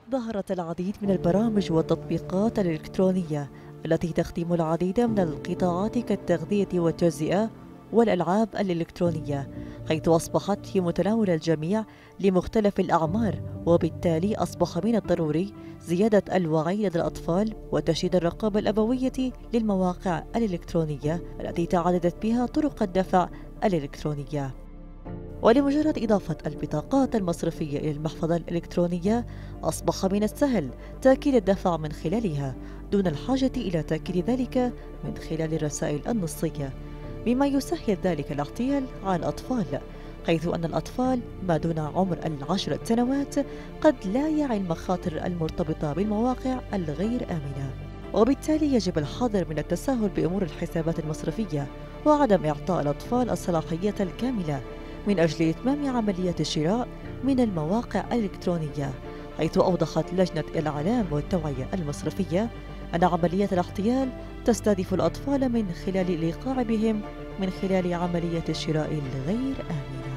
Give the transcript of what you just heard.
ظهرت العديد من البرامج والتطبيقات الإلكترونية التي تخدم العديد من القطاعات كالتغذية والتجزئة والألعاب الإلكترونية، حيث أصبحت في متناول الجميع لمختلف الأعمار، وبالتالي أصبح من الضروري زيادة الوعي لدى الأطفال وتشديد الرقابة الأبوية للمواقع الإلكترونية التي تعددت بها طرق الدفع الإلكترونية. ولمجرد إضافة البطاقات المصرفية إلى المحفظة الإلكترونية، أصبح من السهل تأكيد الدفع من خلالها دون الحاجة إلى تأكيد ذلك من خلال الرسائل النصية، مما يسهل ذلك الاغتيال على الأطفال، حيث أن الأطفال ما دون عمر 10 سنوات قد لا يعي المخاطر المرتبطة بالمواقع الغير آمنة، وبالتالي يجب الحذر من التساهل بأمور الحسابات المصرفية وعدم إعطاء الأطفال الصلاحية الكاملة من أجل إتمام عملية الشراء من المواقع الإلكترونية، حيث أوضحت لجنة الإعلام والتوعية المصرفية أن عملية الاغتيال تستهدف الأطفال من خلال الإيقاع بهم من خلال عملية الشراء الغير آمنة.